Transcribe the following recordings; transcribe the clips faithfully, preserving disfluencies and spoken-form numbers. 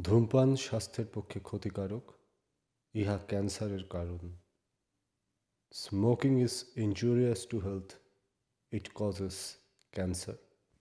ধূমপান স্বাস্থ্যের পক্ষে ক্ষতিকারক, ইহা ক্যান্সারের কারণ। Smoking is injurious to health, it causes cancer.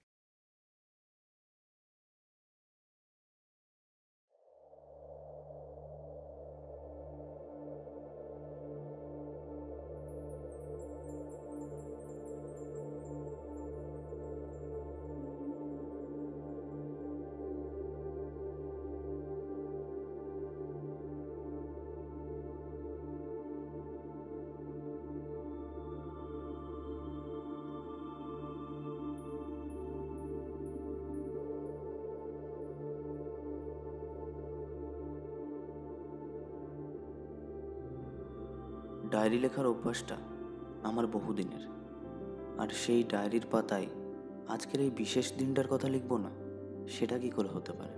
Diary লেখার অভ্যাসটা আমার বহুদিনের, আর সেই ডায়েরির পাতায় আজকের এই বিশেষ দিনটার কথা লিখব না, সেটা কি করে হতে পারে?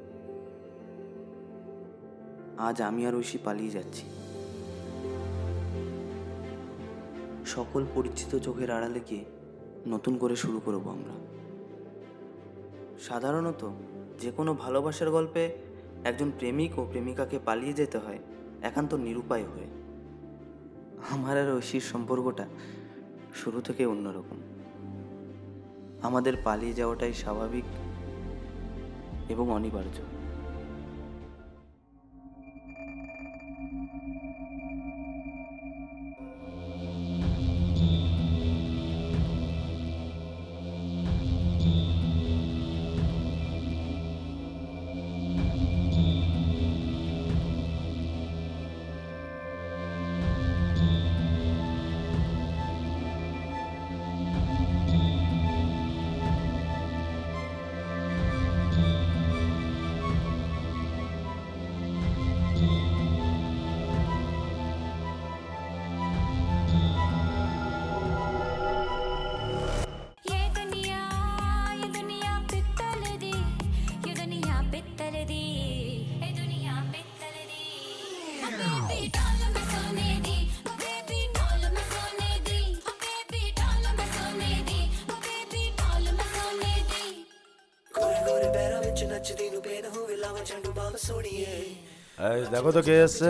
আজ আমি আর ঐশী পালিয়ে যাচ্ছি। সকল পরিচিত চোখের আড়ালে গিয়ে নতুন করে শুরু করব আমরা। সাধারণত যে কোনো ভালোবাসার গল্পে একজন প্রেমিক ও প্রেমিকাকে পালিয়ে যেতে হয় একান্ত নিরুপায় হয়ে। আমার আর ঐশীর সম্পর্কটা শুরু থেকে অন্যরকম। আমাদের পালিয়ে যাওয়াটাই স্বাভাবিক এবং অনিবার্য। দেখো তো কে এসছে।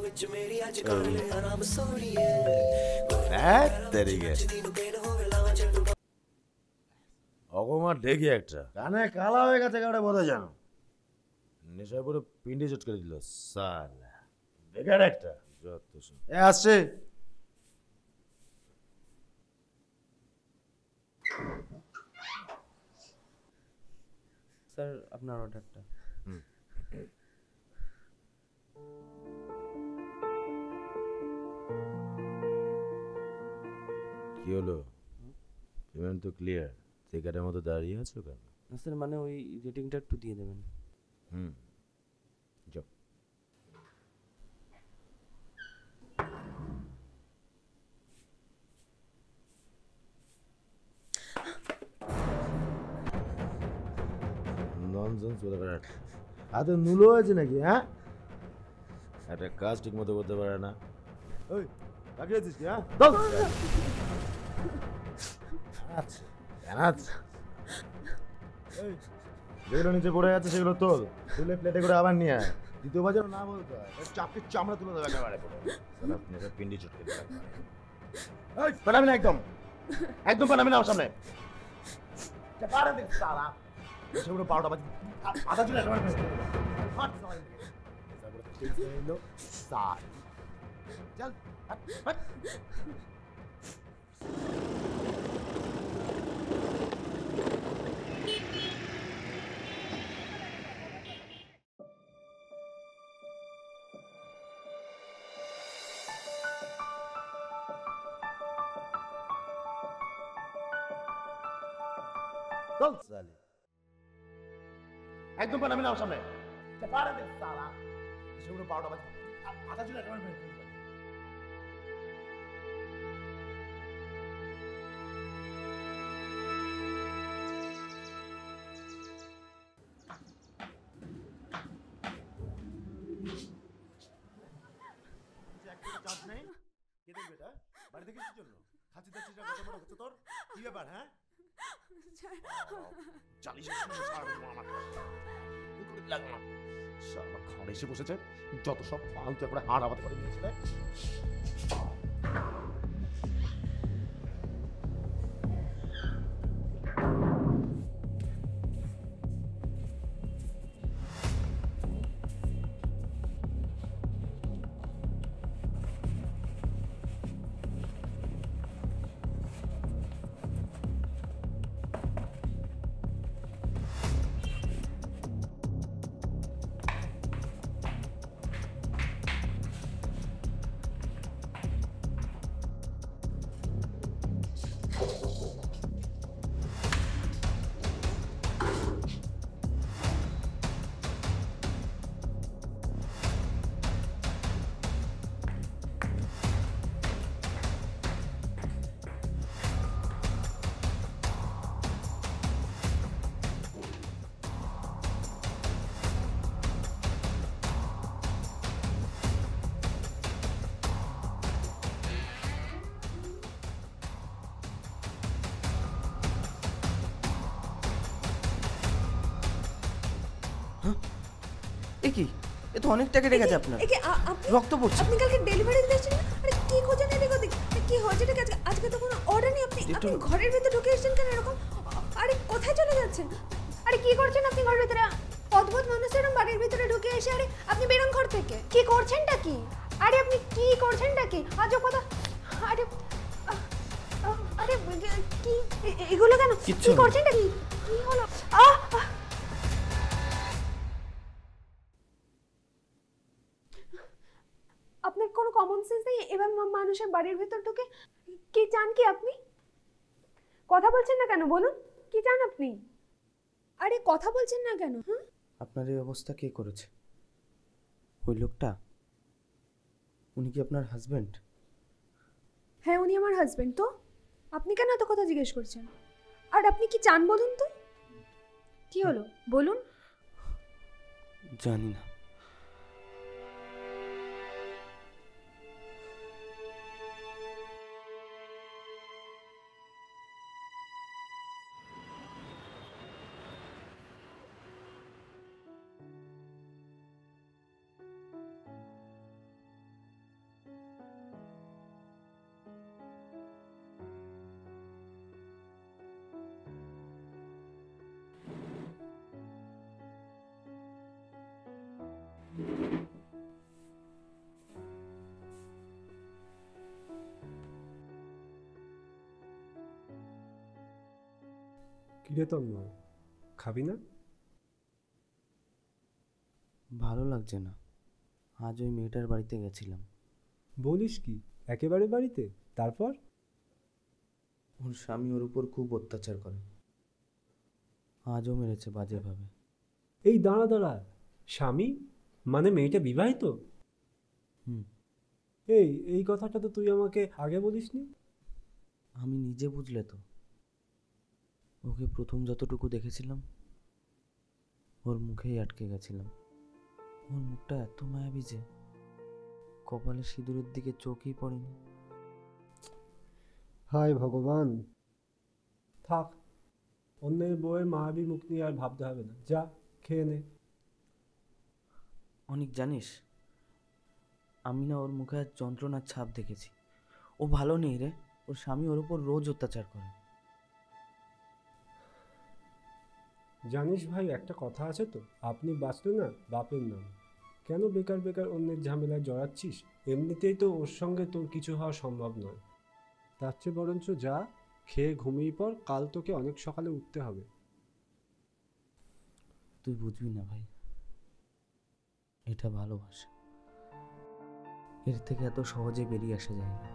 অকমার ঢেকি একটা কানে কালা হয়ে গেছে, কাউরে বোঝা জানো নেশায় পুরো পিন্ডি চট করে দিল সালা বেকার একটা। যত এ আসছে স্যার, আপনার অর্ডারটা। হুম কি হলো? পেমেন্ট তো ক্লিয়ার, টিকারের মতো দাঁড়িয়ে আছো কেন? না স্যার, মানে ওই রেটিংটা একটু দিয়ে দেবেন। হুম যাও। ননসেন্স বলে বেড়াট, হাতে নুলো হয়েছে নাকি? হ্যাঁ, একটা কাজ ঠিক মতো করতে পারে না। ওই তাকিয়েছিস কি? হ্যাঁ আচ্ছা আচ্ছা, যেগুলো নিচে পড়ে যাচ্ছে সেগুলো তোল, তুলে প্লেটে করে আবার নিয়ে আয়। দ্বিতীয়বার যেন না বলতে হয়, চাপকে চামড়া তুলে দেবে একেবারে। আপনি একটা পিন্ডি চটকে দেবেন। পাঠাবি না, একদম একদম পাঠাবি না আমার সামনে। সেগুলো বারোটা বাজে আধা চলে একেবারে চল। একদম পাঠাবি না আমার সামনে। সেগুলো বারোটা বাজে আধা চলে একেবারে বাড়িতে কিসের জন্য খাচ্ছি যাচ্ছিস না? কত বড় হচ্ছে তোর? কি ব্যাপার? হ্যাঁ চালিশ খাওয়ার এসে বসেছে, যত সব ফালতু করে হাড় আবাদ করে দিয়েছে। এ কি, এ তো অনেক টাকা লেগেছে আপনার, রক্ত পড়ছে। আপনি কালকে ডেলিভারি দিয়েছেন না? আরে কি খোঁজেন এদিক ওদিক? কি হয়েছে? ঠিক আছে, আজকে তো কোনো অর্ডার নেই। আপনি আপনি ঘরের ভিতরে ঢুকে এসেছেন কেন এরকম? আরে কোথায় চলে যাচ্ছেন? আরে কি করছেন আপনি ঘরের ভিতরে? অদ্ভুত মানুষ এরকম বাড়ির ভিতরে ঢুকে এসে, আরে আপনি বেরোন ঘর থেকে। কি করছেনটা কি? আরে আপনি কি করছেনটা কি? আজও কথা। আরে আরে কি এগুলো কেন? কি করছেনটা কি? কি হলো? আহ আপনার কোনো কমন সেন্স নেই? এবার মানুষের বাড়ির ভেতর ঢুকে কি চান? কি আপনি কথা বলছেন না কেন? বলুন কি চান আপনি? আরে কথা বলছেন না কেন? হ্যাঁ, আপনার এই অবস্থা কে করেছে? ওই লোকটা? উনি কি আপনার হাজবেন্ড? হ্যাঁ, উনি আমার হাজবেন্ড। তো আপনি কেন এত কথা জিজ্ঞেস করছেন? আর আপনি কি চান বলুন তো? কি হলো বলুন? জানি না। কিরে তন্ময়, খাবি না? ভালো লাগছে না। আজ ওই মেয়েটার বাড়িতে গেছিলাম। বলিস কি, একেবারে বাড়িতে? তারপর? ওর স্বামী ওর উপর খুব অত্যাচার করে, আজও মেরেছে বাজেভাবে। এই দাঁড়া দাঁড়া, স্বামী মানে মেয়েটা বিবাহিত? হুম। এই এই কথাটা তো তুই আমাকে আগে বলিসনি। আমি নিজে বুঝলে তো। ওকে প্রথম যতটুকু দেখেছিলাম ওর মুখেই আটকে গেছিলাম। ওর মুখটা এত মায়াবী যে কপালে সিঁদুরের দিকে চোখই পড়েনি। হায় ভগবান। থাক, অন্যের বউয়ের মায়াবী মুখ নিয়ে আর ভাবতে হবে না। যা খেয়ে নে। অনেক জানিস, আমি না ওর মুখে আজ যন্ত্রণার ছাপ দেখেছি। ও ভালো নেই রে। ওর স্বামী ওর উপর রোজ অত্যাচার করে। জানিস ভাই, একটা কথা আছে তো, আপনি বাঁচলে না বাপের নাম। কেন বেকার বেকার অন্যের ঝামেলায় জড়াচ্ছিস? এমনিতেই তো ওর সঙ্গে তোর কিছু হওয়া সম্ভব নয়। তার চেয়ে বরঞ্চ যা, খেয়ে ঘুমিয়ে পর, কাল তোকে অনেক সকালে উঠতে হবে। তুই বুঝবি না ভাই, এটা ভালোবাসা। এর থেকে এত সহজে বেরিয়ে আসা যায় না।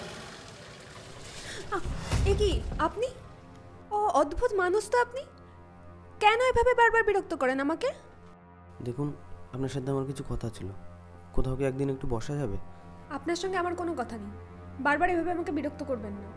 এ কি আপনি? ও অদ্ভুত মানুষ তো আপনি। কেন এভাবে বারবার বিরক্ত করেন আমাকে? দেখুন, আপনার সাথে আমার কিছু কথা ছিল, কোথাও কি একদিন একটু বসা যাবে? আপনার সঙ্গে আমার কোনো কথা নেই, বারবার এভাবে আমাকে বিরক্ত করবেন না।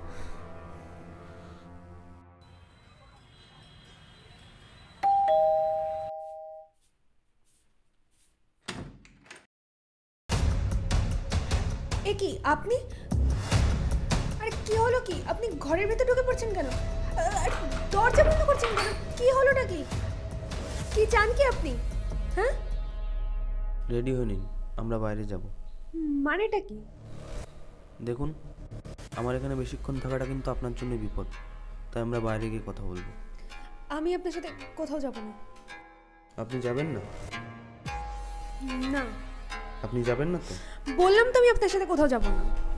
এ কি আপনি? আরে কি হলো কি? আপনি ঘরের ভেতর ঢুকে পড়ছেন কেন? আরে দরজা বন্ধ করছেন কেন? কি হলোটা কি? কি চান কি আপনি? হ্যাঁ, রেডি হয়ে নিন, আমরা বাইরে যাব। মানেটা কি? দেখুন, আমার এখানে বেশিক্ষণ থাকাটা কিন্তু আপনার জন্য বিপদ, তাই আমরা বাইরে গিয়ে কথা বলবো। আমি আপনার সাথে কোথাও যাব না। আপনি যাবেন না? না। আপনি যাবেন না তো? বললাম তো আমি আপনার সাথে কোথাও যাব না।